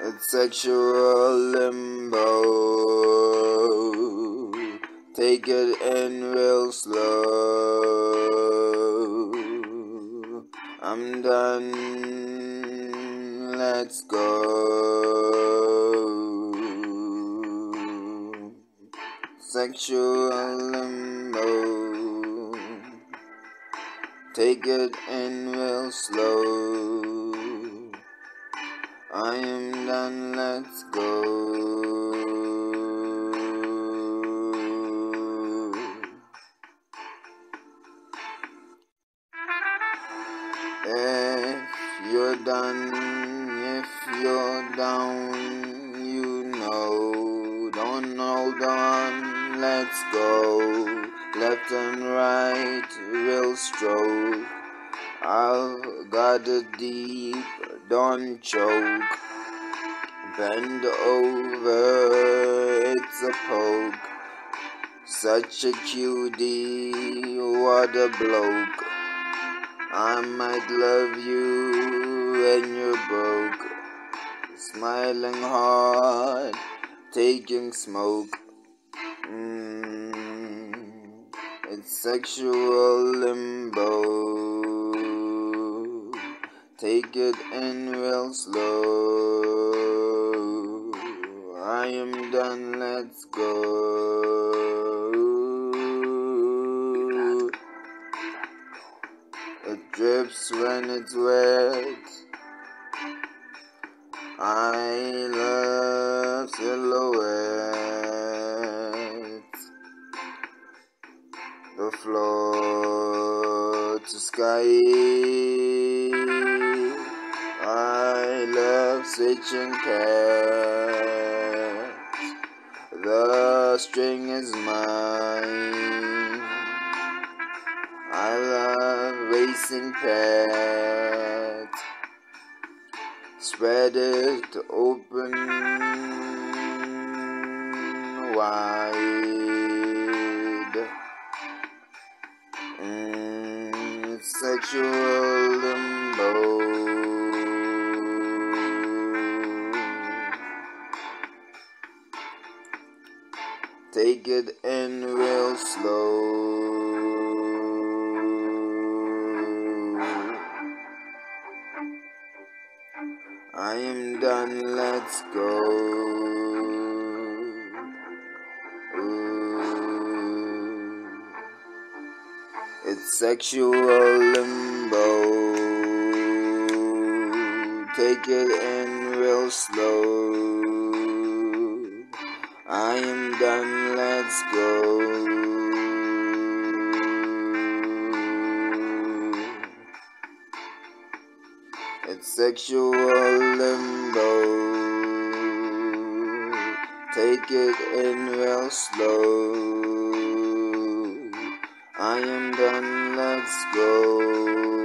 It's sexual limbo. Take it in real slow. I'm done. Let's go. Sexual limbo. Take it in real slow. I am done, let's go. If you're done, if you're down, you know, don't hold on, let's go. Left and right, real stroke. I've got it deep, don't choke. Bend over, it's a poke. Such a cutie, what a bloke. I might love you when you're broke. Smiling hard, taking smoke. It's sexual limbo. Take it in real slow. I am done, let's go. It drips when it's wet. I love silhouettes. The floor to sky. I love switching cats. The string is mine. I love racing pets. Spread it open wide. It's sexual limbo. Take it in real slow. I am done, let's go. It's sexual limbo. Take it in real slow. I am done, let's go. It's sexual limbo. Take it in real slow. I am done, let's go.